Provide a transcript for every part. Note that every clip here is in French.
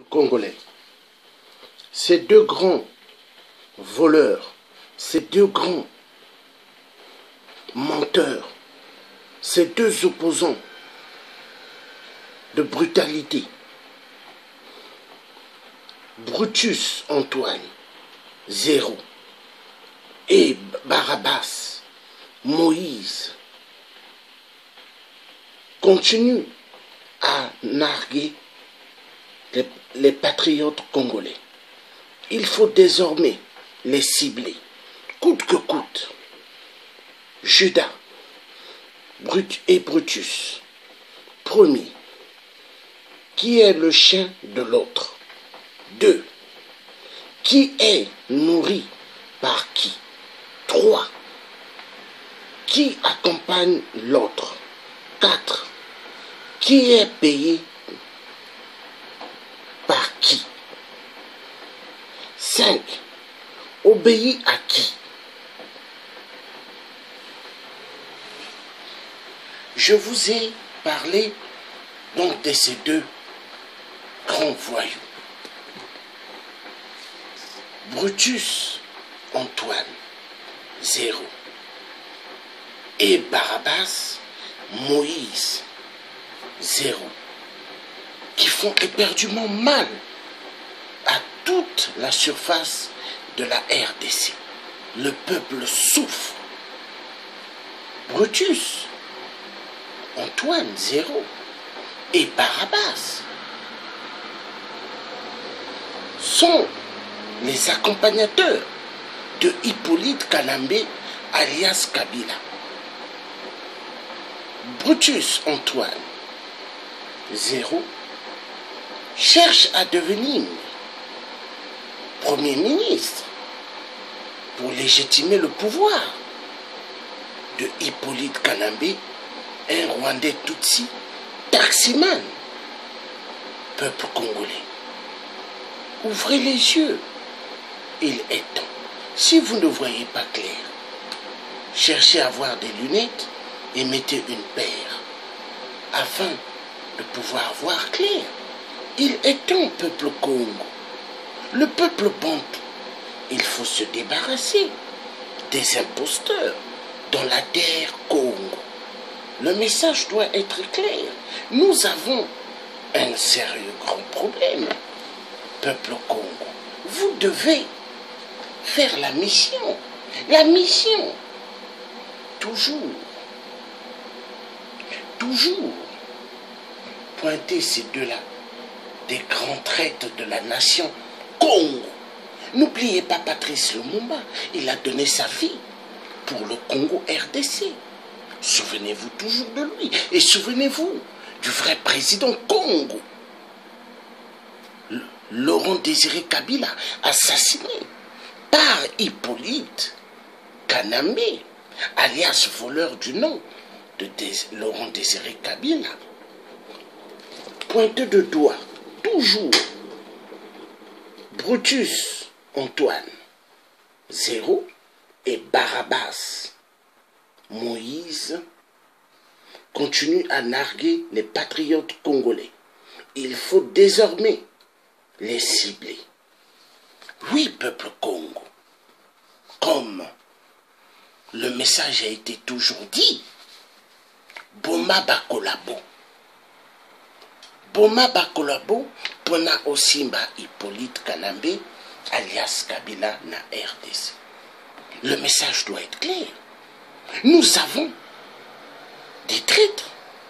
congolais, ces deux grands voleurs, ces deux grands menteurs, ces deux opposants de brutalité, Brutus Antoine, 0, et Barabbas, Moïse, continuent à narguer les patriotes congolais. Il faut désormais les cibler, coûte que coûte. Judas et Brutus, premier, qui est le chien de l'autre? 2. Qui est nourri par qui? 3. Qui accompagne l'autre? 4. Qui est payé par qui? 5. Obéit à qui? Je vous ai parlé donc de ces deux grands voyous. Brutus Antoine, 0. Et Barabbas, Moïse, 0. Qui font éperdument mal à toute la surface de la RDC. Le peuple souffre. Brutus Antoine, 0. Et Barabbas sont les accompagnateurs de Hippolyte Kanambe, alias Kabila. Brutus Antoine, 0, cherche à devenir Premier ministre pour légitimer le pouvoir de Hippolyte Kanambe, un Rwandais Tutsi, taximan. Peuple congolais, ouvrez les yeux. Il est temps. Si vous ne voyez pas clair, cherchez à avoir des lunettes et mettez une paire afin de pouvoir voir clair. Il est temps, peuple Congo. Le peuple bantou, il faut se débarrasser des imposteurs dans la terre Congo. Le message doit être clair. Nous avons un sérieux grand problème. Peuple Congo, vous devez faire la mission. La mission. Toujours pointer ces deux-là, des grands traîtres de la nation Congo. N'oubliez pas Patrice Lumumba, il a donné sa vie pour le Congo RDC. Souvenez-vous toujours de lui et souvenez-vous du vrai président Congo. Laurent Désiré Kabila, assassiné par Hippolyte Kanambe, alias voleur du nom de Laurent Désiré Kabila. Pointe de doigt, toujours, Brutus Antoine, 0, et Barabbas, Moïse, continue à narguer les patriotes congolais. Il faut désormais les cibler. Oui, peuple Congo, comme le message a été toujours dit, Boma Bakolabo. Boma Bakolabo, Pona Osimba Hippolyte Kanambe, alias Kabila na RDC. Le message doit être clair. Nous avons des traîtres.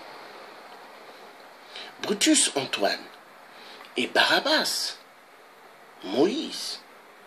Brutus Antoine et Barabbas, Moïse,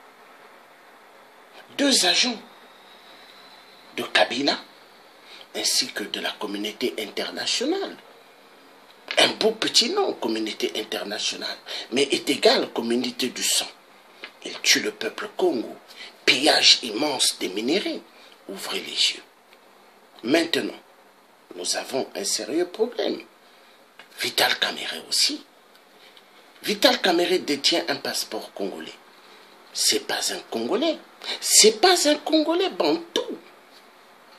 deux agents de Kabila ainsi que de la communauté internationale. Un beau petit nom, communauté internationale, mais est égal communauté du sang. Il tue le peuple Congo, pillage immense des minéraux. Ouvrez les yeux. Maintenant, nous avons un sérieux problème. Vital Kamerhe aussi. Vital Kamerhe détient un passeport congolais. C'est pas un Congolais. C'est pas un Congolais bantou.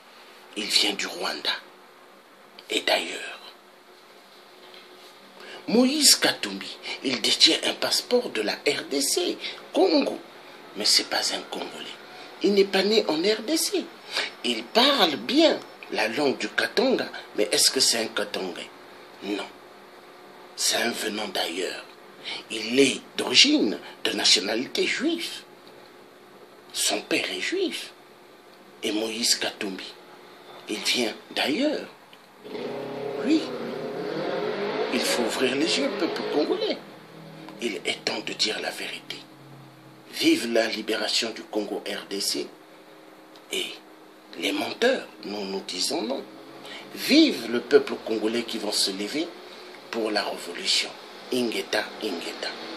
Il vient du Rwanda et d'ailleurs. Moïse Katumbi, il détient un passeport de la RDC, Congo. Mais ce n'est pas un Congolais. Il n'est pas né en RDC. Il parle bien la langue du Katanga, mais est-ce que c'est un Katangais? Non. C'est un venant d'ailleurs. Il est d'origine, de nationalité juive. Son père est juif. Et Moïse Katumbi, il vient d'ailleurs. Oui. Il faut ouvrir les yeux, peuple congolais. Il est temps de dire la vérité. Vive la libération du Congo RDC. Et les menteurs, nous disons non. Vive le peuple congolais qui va se lever pour la révolution. Ingeta, Ingeta.